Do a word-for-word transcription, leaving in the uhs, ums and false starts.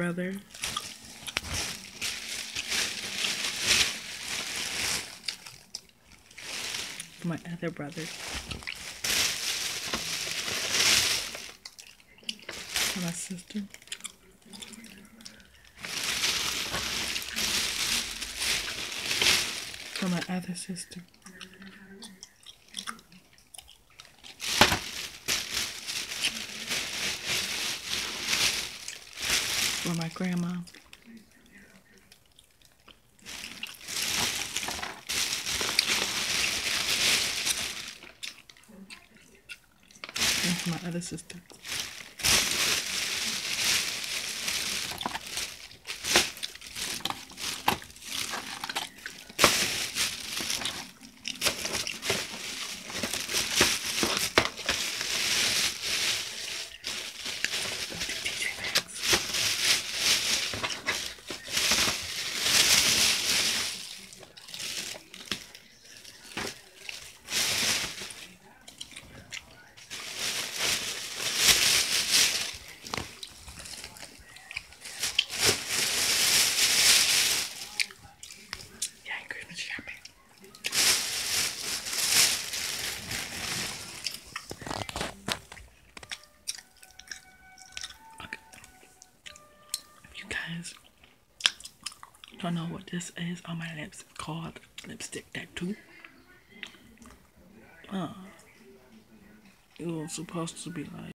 brother. For my other brother. For my sister. For my other sister. For my grandma. And for my other sister. Don't know what this is on my lips. It's called lipstick tattoo. Uh, it was supposed to be like